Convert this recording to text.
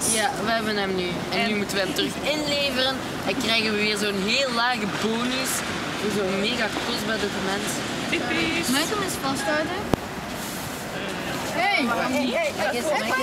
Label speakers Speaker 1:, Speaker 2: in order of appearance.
Speaker 1: Ja, we hebben hem nu. En nu moeten we hem terug inleveren. En krijgen we weer zo'n heel lage bonus voor zo'n mega kostbaar document.
Speaker 2: Mag ik hem eens vasthouden?
Speaker 3: Hey!
Speaker 1: Hey,